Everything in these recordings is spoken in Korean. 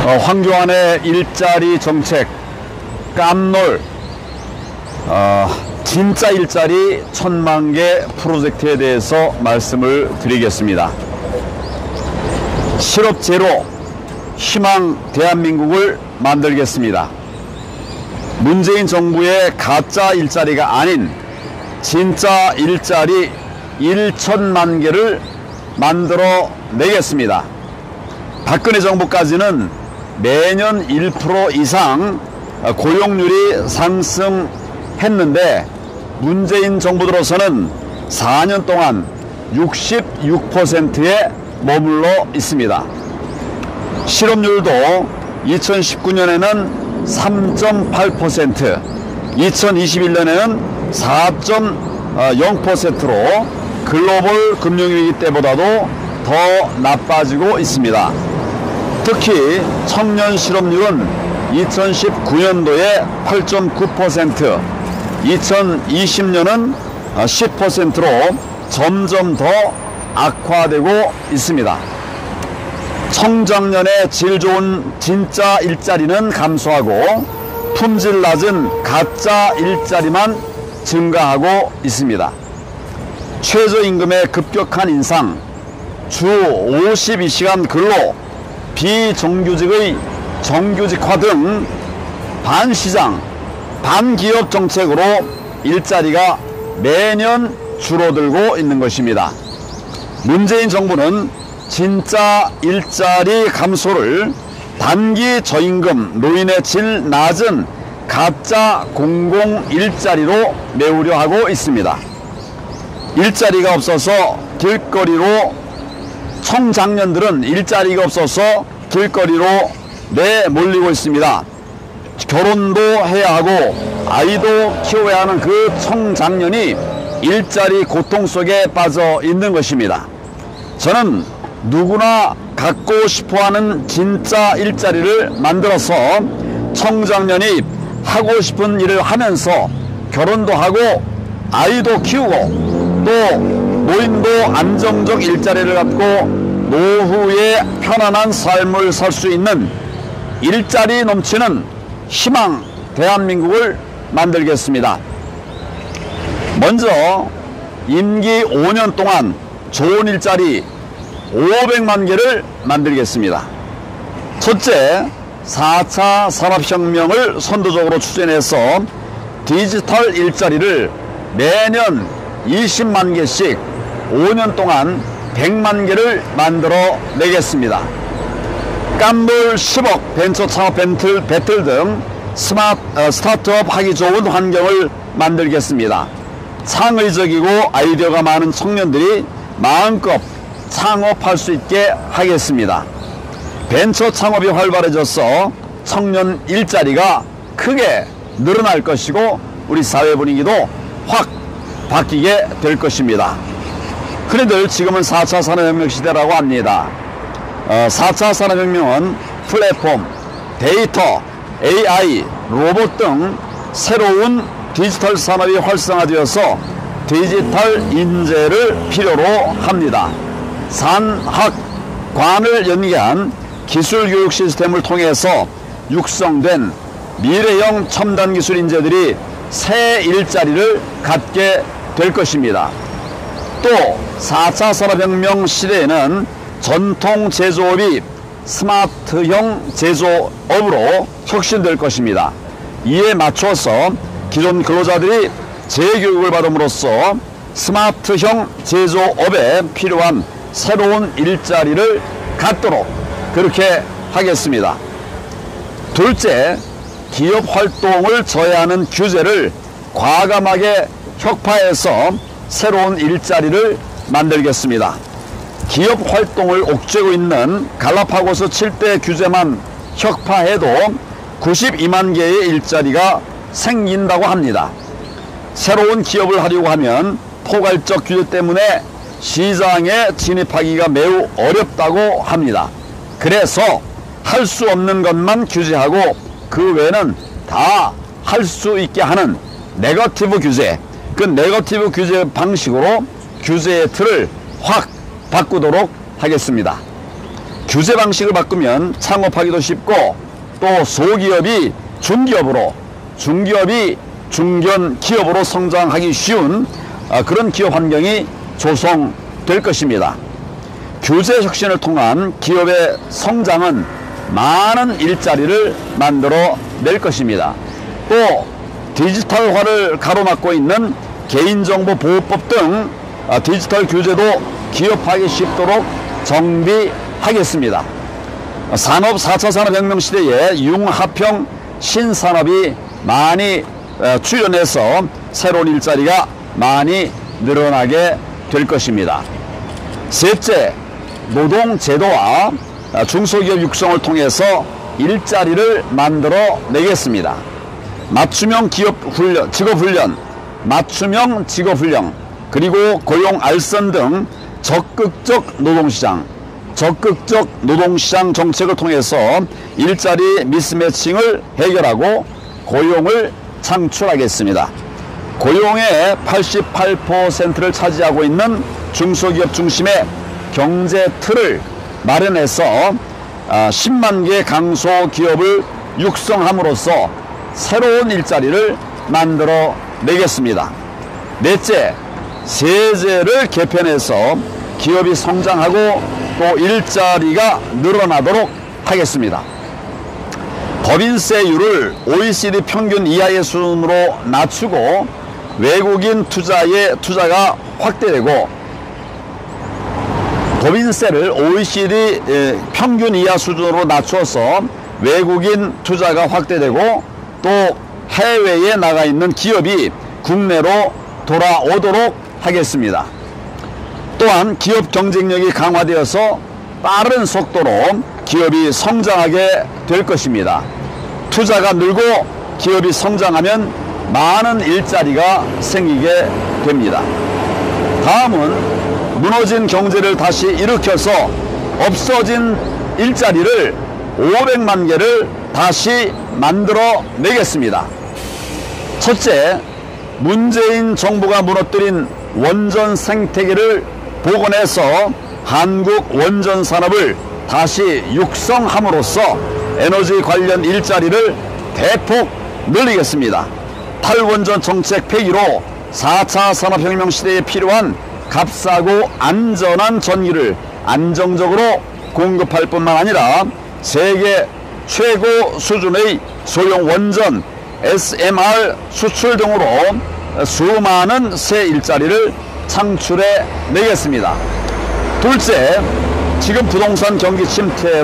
황교안의 일자리 정책 깜놀 진짜 일자리 1000만개 프로젝트에 대해서 말씀을 드리겠습니다. 실업 제로 희망 대한민국을 만들겠습니다. 문재인 정부의 가짜 일자리가 아닌 진짜 일자리 1000만 개를 만들어 내겠습니다. 박근혜 정부까지는 매년 1% 이상 고용률이 상승했는데 문재인 정부 들어서는 4년 동안 66%에 머물러 있습니다. 실업률도 2019년에는 3.8%, 2021년에는 4.0%로 글로벌 금융위기 때보다도 더 나빠지고 있습니다. 특히 청년 실업률은 2019년도에 8.9%, 2020년은 10%로 점점 더 악화되고 있습니다. 청장년의 질 좋은 진짜 일자리는 감소하고 품질 낮은 가짜 일자리만 증가하고 있습니다. 최저임금의 급격한 인상, 주 52시간 근로, 비정규직의 정규직화 등 반시장, 반기업 정책으로 일자리가 매년 줄어들고 있는 것입니다. 문재인 정부는 진짜 일자리 감소를 단기 저임금, 노인의 질 낮은 가짜 공공 일자리로 메우려 하고 있습니다. 일자리가 없어서 길거리로 청장년들은 일자리가 없어서 길거리로 내몰리고 있습니다. 결혼도 해야 하고 아이도 키워야 하는 그 청장년이 일자리 고통 속에 빠져 있는 것입니다. 저는 누구나 갖고 싶어하는 진짜 일자리를 만들어서 청장년이 하고 싶은 일을 하면서 결혼도 하고 아이도 키우고 또 노인도 안정적 일자리를 갖고 노후에 편안한 삶을 살 수 있는 일자리 넘치는 희망 대한민국을 만들겠습니다. 먼저 임기 5년 동안 좋은 일자리 500만 개를 만들겠습니다. 첫째, 4차 산업혁명을 선도적으로 추진해서 디지털 일자리를 매년 20만 개씩 5년 동안 100만 개를 만들어 내겠습니다. 깜놀 10억 벤처 창업 배틀 등 스타트업 하기 좋은 환경을 만들겠습니다. 창의적이고 아이디어가 많은 청년들이 마음껏 창업할 수 있게 하겠습니다. 벤처 창업이 활발해져서 청년 일자리가 크게 늘어날 것이고 우리 사회 분위기도 확 바뀌게 될 것입니다. 흔히들 지금은 4차 산업혁명 시대라고 합니다. 4차 산업혁명은 플랫폼, 데이터, AI, 로봇 등 새로운 디지털 산업이 활성화되어서 디지털 인재를 필요로 합니다. 산학관을 연계한 기술교육 시스템을 통해서 육성된 미래형 첨단 기술 인재들이 새 일자리를 갖게 될 것입니다. 또 4차 산업혁명 시대에는 전통 제조업이 스마트형 제조업으로 혁신될 것입니다. 이에 맞춰서 기존 근로자들이 재교육을 받음으로써 스마트형 제조업에 필요한 새로운 일자리를 갖도록 그렇게 하겠습니다. 둘째, 기업 활동을 저해하는 규제를 과감하게 혁파해서 새로운 일자리를 만들겠습니다. 기업 활동을 옥죄고 있는 갈라파고스 7대 규제만 혁파해도 92만 개의 일자리가 생긴다고 합니다. 새로운 기업을 하려고 하면 포괄적 규제 때문에 시장에 진입하기가 매우 어렵다고 합니다. 그래서 할 수 없는 것만 규제하고 그 외에는 다 할 수 있게 하는 네거티브 규제, 그 네거티브 규제 방식으로 규제의 틀을 확 바꾸도록 하겠습니다. 규제 방식을 바꾸면 창업하기도 쉽고 또 소기업이 중기업으로, 중기업이 중견 기업으로 성장하기 쉬운 그런 기업 환경이 조성될 것입니다. 규제 혁신을 통한 기업의 성장은 많은 일자리를 만들어 낼 것입니다. 또 디지털화를 가로막고 있는 개인정보보호법 등 디지털 규제도 기업하기 쉽도록 정비하겠습니다. 산업 4차 산업혁명 시대에 융합형 신산업이 많이 출현해서 새로운 일자리가 많이 늘어나게 될 것입니다. 셋째, 노동제도와 중소기업 육성을 통해서 일자리를 만들어 내겠습니다. 맞춤형 직업훈련, 맞춤형 직업훈련, 그리고 고용 알선 등 적극적 노동시장 정책을 통해서 일자리 미스매칭을 해결하고 고용을 창출하겠습니다. 고용의 88%를 차지하고 있는 중소기업 중심의 경제 틀을 마련해서 10만 개 강소기업을 육성함으로써 새로운 일자리를 만들어 내겠습니다. 넷째, 세제를 개편해서 기업이 성장하고 또 일자리가 늘어나도록 하겠습니다. 법인세율을 OECD 평균 이하의 수준으로 낮추고 외국인 투자가 확대되고, 법인세를 OECD 평균 이하 수준으로 낮춰서 외국인 투자가 확대되고 또 해외에 나가 있는 기업이 국내로 돌아오도록 하겠습니다. 또한 기업 경쟁력이 강화되어서 빠른 속도로 기업이 성장하게 될 것입니다. 투자가 늘고 기업이 성장하면 많은 일자리가 생기게 됩니다. 다음은 무너진 경제를 다시 일으켜서 없어진 일자리를 500만 개를 다시 만들어 내겠습니다. 첫째, 문재인 정부가 무너뜨린 원전 생태계를 복원해서 한국 원전 산업을 다시 육성함으로써 에너지 관련 일자리를 대폭 늘리겠습니다. 탈원전 정책 폐기로 4차 산업혁명 시대에 필요한 값싸고 안전한 전기를 안정적으로 공급할 뿐만 아니라 세계 최고 수준의 소형 원전 SMR 수출 등으로 수많은 새 일자리를 창출해 내겠습니다. 둘째, 지금 부동산 경기 침체로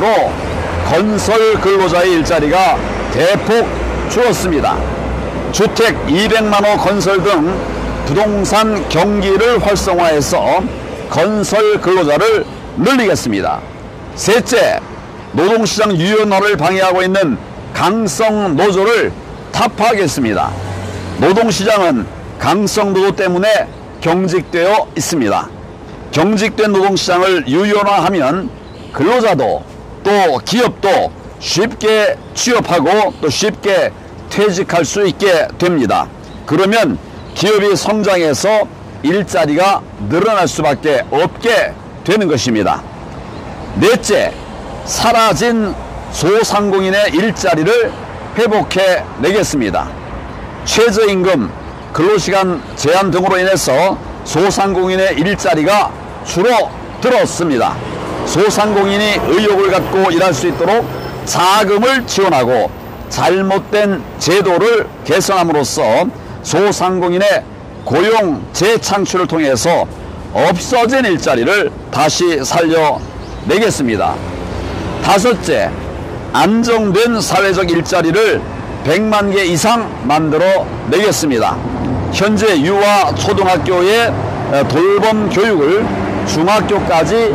건설 근로자의 일자리가 대폭 줄었습니다. 주택 200만 호 건설 등 부동산 경기를 활성화해서 건설 근로자를 늘리겠습니다. 셋째, 노동시장 유연화를 방해하고 있는 강성 노조를 타파하겠습니다. 노동시장은 강성 노조 때문에 경직되어 있습니다. 경직된 노동시장을 유연화하면 근로자도 또 기업도 쉽게 취업하고 또 쉽게 퇴직할 수 있게 됩니다. 그러면 기업이 성장해서 일자리가 늘어날 수밖에 없게 되는 것입니다. 넷째, 사라진 소상공인의 일자리를 회복해 내겠습니다. 최저임금, 근로시간 제한 등으로 인해서 소상공인의 일자리가 줄어들었습니다. 소상공인이 의욕을 갖고 일할 수 있도록 자금을 지원하고 잘못된 제도를 개선함으로써 소상공인의 고용 재창출을 통해서 없어진 일자리를 다시 살려내겠습니다. 다섯째, 안정된 사회적 일자리를 100만 개 이상 만들어 내겠습니다. 현재 유아 초등학교의 돌봄 교육을 중학교까지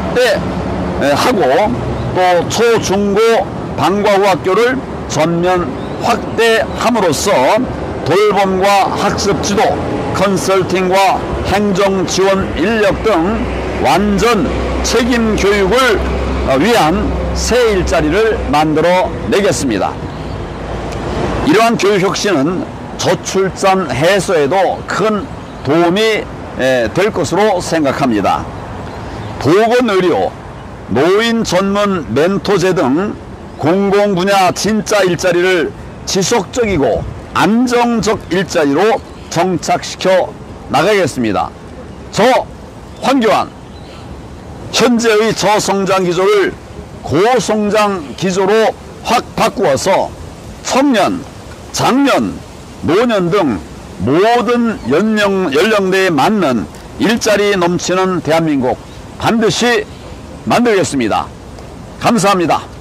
확대하고 또 초, 중고, 방과 후 학교를 전면 확대함으로써 돌봄과 학습 지도, 컨설팅과 행정 지원 인력 등 완전 책임 교육을 위한 새 일자리를 만들어 내겠습니다. 이러한 교육 혁신은 저출산 해소에도 큰 도움이 될 것으로 생각합니다. 보건의료, 노인 전문 멘토제 등 공공 분야 진짜 일자리를 지속적이고 안정적 일자리로 정착시켜 나가겠습니다. 저 황교안, 현재의 저성장 기조를 고성장 기조로 확 바꾸어서 청년, 장년, 노년 등 모든 연령대에 맞는 일자리 넘치는 대한민국 반드시 만들겠습니다. 감사합니다.